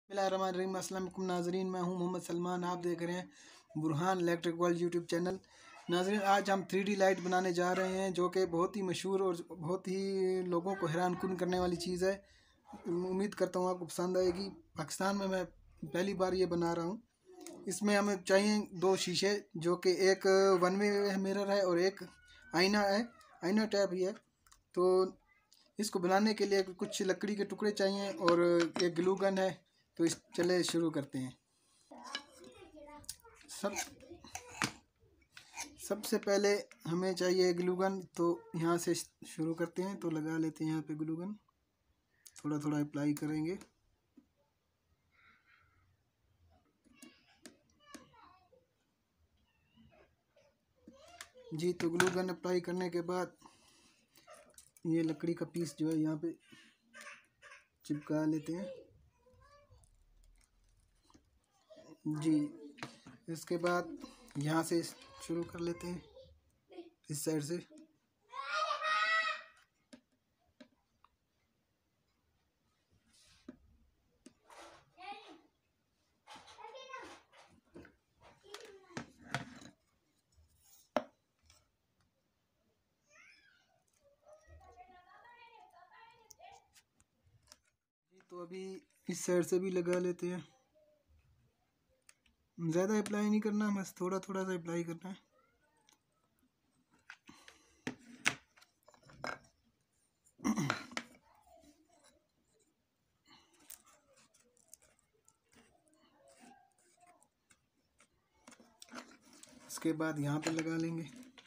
बिस्मिल्लाहिर्रहमानिर्रहीम। अस्सलाम वालेकुम नाजरीन, मैं हूं मोहम्मद सलमान। आप देख रहे हैं Burhan electric world YouTube channel. नाजरीन, आज हम 3D लाइट बनाने जा रहे हैं, जो कि बहुत ही मशहूर और बहुत ही लोगों को हैरान कुन करने वाली चीज़ है। उम्मीद करता हूं आपको पसंद आएगी। पाकिस्तान में मैं पहली बार ये बना रहा हूं। इसमें हमें चाहिए 2 शीशे, जो कि एक वन वे मिरर है और एक आईना है, आईना टैप ही है। तो इसको बनाने के लिए कुछ लकड़ी के टुकड़े चाहिए और एक ग्लू गन है। तो चले शुरू करते हैं। सबसे पहले हमें चाहिए ग्लू गन। तो यहाँ से शुरू करते हैं। तो लगा लेते हैं यहाँ पे ग्लू गन, थोड़ा थोड़ा अप्लाई करेंगे। जी, तो ग्लू गन अप्लाई करने के बाद ये लकड़ी का पीस जो है यहाँ पे चिपका लेते हैं। जी, इसके बाद यहाँ से शुरू कर लेते हैं, इस साइड से। तो अभी इस साइड से भी लगा लेते हैं। ज़्यादा अप्लाई नहीं करना, बस थोड़ा थोड़ा सा अप्लाई करना है। इसके बाद यहाँ पे लगा लेंगे।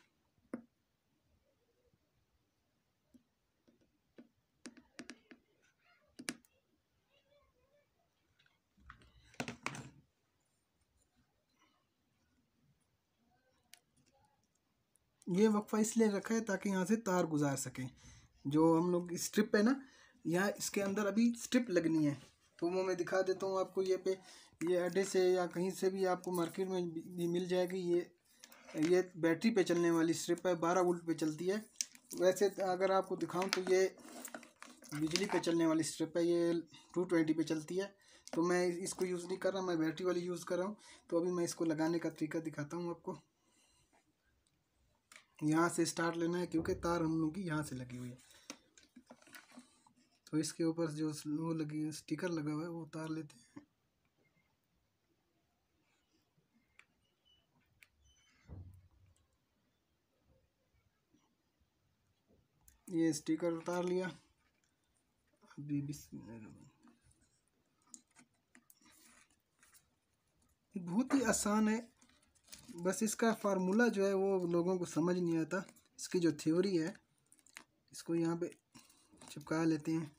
ये वक्फा इसलिए रखा है ताकि यहाँ से तार गुजार सकें। जो हम लोग स्ट्रिप है ना, यहाँ इसके अंदर अभी स्ट्रिप लगनी है। तो वो मैं दिखा देता हूँ आपको। ये अड्डे से या कहीं से भी आपको मार्केट में भी मिल जाएगी। ये बैटरी पे चलने वाली स्ट्रिप है, 12 वोल्ट पे चलती है। वैसे अगर आपको दिखाऊं तो ये बिजली पे चलने वाली स्ट्रिप है, ये 220 पे चलती है। तो मैं इसको यूज़ नहीं कर रहा, मैं बैटरी वाली यूज़ कर रहा हूँ। तो अभी मैं इसको लगाने का तरीका दिखाता हूँ आपको। यहाँ से स्टार्ट लेना है, क्योंकि तार हम लोग की यहाँ से लगी हुई है। तो इसके ऊपर जो वो लगी स्टिकर लगा हुआ है वो उतार लेते हैं। ये स्टिकर उतार लिया। अभी बहुत ही आसान है, बस इसका फार्मूला जो है वो लोगों को समझ नहीं आता। इसकी जो थ्योरी है, इसको यहाँ पे चिपका लेते हैं।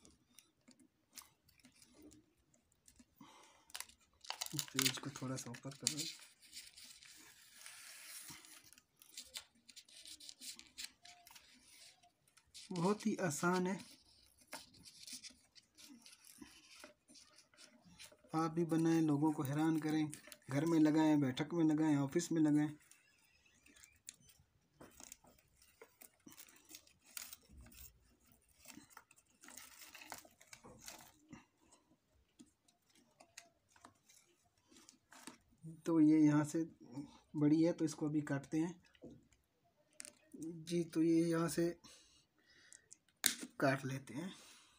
इस पेज को थोड़ा सा ऊपर कर लें। बहुत ही आसान है, आप भी बनाएं, लोगों को हैरान करें। घर में लगाएं, बैठक में लगाएं, ऑफिस में लगाएं। तो ये यहाँ से बड़ी है, तो इसको अभी काटते हैं। जी, तो ये यहाँ से काट लेते हैं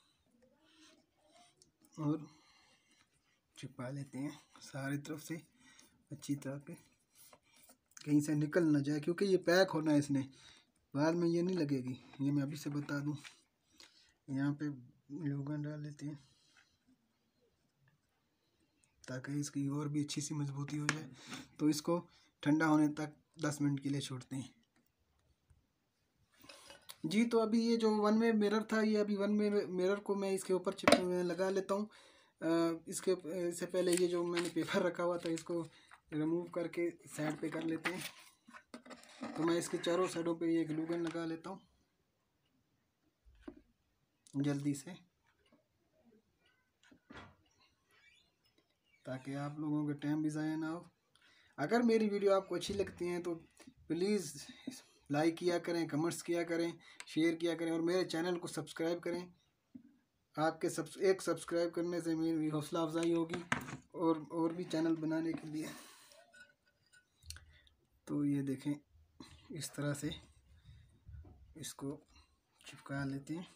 और चिपका लेते हैं सारी तरफ से अच्छी तरह पे, कहीं से निकल ना जाए, क्योंकि ये पैक होना है इसने, बाद में ये नहीं लगेगी। ये मैं अभी से बता दूं। यहाँ पे ग्लू गन डाल लेते हैं ताकि इसकी और भी अच्छी सी मजबूती हो जाए। तो इसको ठंडा होने तक 10 मिनट के लिए छोड़ते हैं। जी, तो अभी ये जो वन वे मिरर था, ये अभी वन वे मिरर को मैं इसके ऊपर लगा लेता हूँ। इसके से पहले ये जो मैंने पेपर रखा हुआ था, इसको रिमूव करके साइड पे कर लेते हैं। तो मैं इसके चारों साइडों पे ये ग्लू गन लगा लेता हूँ जल्दी से, ताकि आप लोगों का टाइम भी ज़ाया ना हो। अगर मेरी वीडियो आपको अच्छी लगती है तो प्लीज़ लाइक किया करें, कमेंट्स किया करें, शेयर किया करें और मेरे चैनल को सब्सक्राइब करें। आपके एक सब्सक्राइब करने से मेरी हौसला अफजाई होगी और भी चैनल बनाने के लिए। तो ये देखें, इस तरह से इसको चिपका लेते हैं।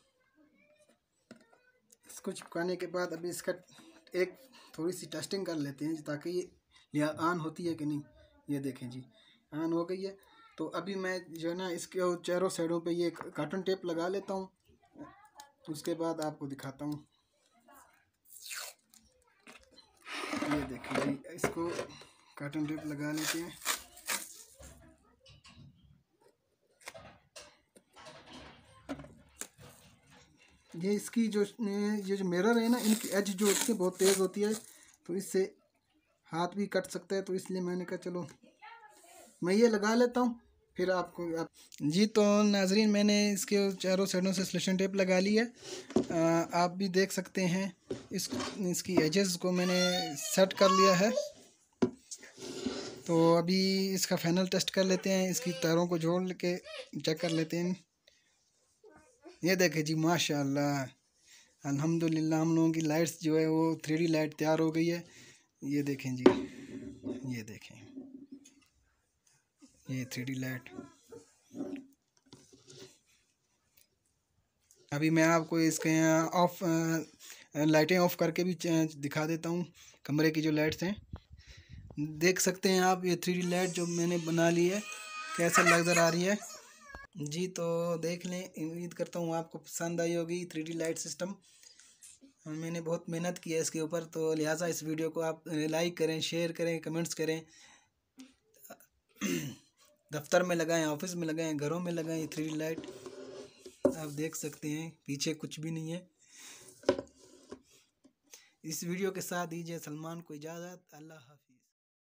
इसको चिपकाने के बाद अभी इसका एक थोड़ी सी टेस्टिंग कर लेते हैं ताकि ये ऑन होती है कि नहीं। ये देखें जी, ऑन हो गई है। तो अभी मैं जो है ना इसके चारों साइडों पे ये कार्टन टेप लगा लेता हूँ, उसके बाद आपको दिखाता हूँ। ये देखिए जी, इसको कार्टन टेप लगा लेते हैं। ये इसकी ये जो मिरर है ना, इनकी एज जो होती है बहुत तेज़ होती है, तो इससे हाथ भी कट सकता है। तो इसलिए मैंने कहा चलो मैं ये लगा लेता हूँ, फिर आपको जी। तो नाजरीन, मैंने इसके चारों साइडों से सिलेक्शन टेप लगा ली है। आप भी देख सकते हैं इसकी एजेस को मैंने सेट कर लिया है। तो अभी इसका फाइनल टेस्ट कर लेते हैं, इसकी तारों को जोड़ के चेक कर लेते हैं। ये देखें जी, माशाल्लाह अल्हम्दुलिल्लाह, हम लोगों की लाइट्स जो है वो 3D लाइट तैयार हो गई है। ये देखें जी, ये देखें, ये 3D लाइट। अभी मैं आपको इसके ऑफ लाइटें ऑफ करके भी दिखा देता हूँ। कमरे की जो लाइट्स हैं देख सकते हैं आप, ये 3D लाइट जो मैंने बना ली है कैसे नज़र आ रही है जी। तो देख लें, उम्मीद करता हूँ आपको पसंद आई होगी 3D लाइट सिस्टम। मैंने बहुत मेहनत की है इसके ऊपर, तो लिहाजा इस वीडियो को आप लाइक करें, शेयर करें, कमेंट्स करें। दफ्तर में लगाएं, ऑफिस में लगाएं, घरों में लगाएं 3D लाइट। आप देख सकते हैं पीछे कुछ भी नहीं है। इस वीडियो के साथ दीजिए सलमान को इजाज़त। अल्लाह हाफिज़।